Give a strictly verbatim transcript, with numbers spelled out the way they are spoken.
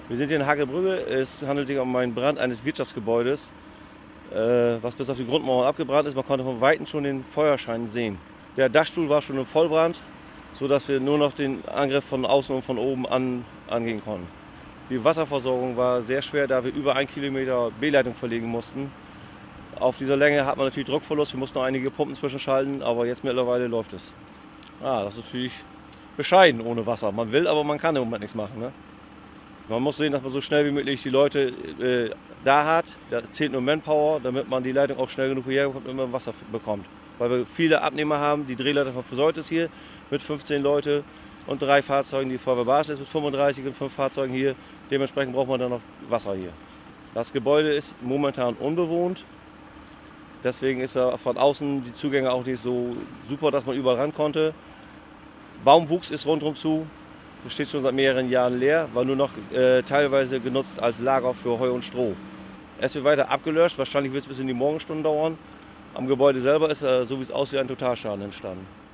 Wir sind hier in Hagelbrügge. Es handelt sich um einen Brand eines Wirtschaftsgebäudes, äh, was bis auf die Grundmauern abgebrannt ist. Man konnte von Weitem schon den Feuerschein sehen. Der Dachstuhl war schon im Vollbrand, sodass wir nur noch den Angriff von außen und von oben an, angehen konnten. Die Wasserversorgung war sehr schwer, da wir über ein Kilometer B-Leitung verlegen mussten. Auf dieser Länge hat man natürlich Druckverlust, wir mussten noch einige Pumpen zwischenschalten, aber jetzt mittlerweile läuft es. Ah, das ist natürlich bescheiden ohne Wasser. Man will, aber man kann im Moment nichts machen. Ne? Man muss sehen, dass man so schnell wie möglich die Leute äh, da hat. Da zählt nur Manpower, damit man die Leitung auch schnell genug hierher bekommt, damit man Wasser bekommt. Weil wir viele Abnehmer haben. Die Drehleiter von Friseut ist hier mit fünfzehn Leute und drei Fahrzeugen. Die Feuerwehr Barsch ist mit fünfunddreißig und fünf Fahrzeugen hier. Dementsprechend braucht man dann noch Wasser hier. Das Gebäude ist momentan unbewohnt. Deswegen ist er von außen die Zugänge auch nicht so super, dass man überall ran konnte. Baumwuchs ist rundherum zu. Das steht schon seit mehreren Jahren leer, war nur noch äh, teilweise genutzt als Lager für Heu und Stroh. Es wird weiter abgelöscht, wahrscheinlich wird es bis in die Morgenstunden dauern. Am Gebäude selber ist, äh, so wie es aussieht, ein Totalschaden entstanden.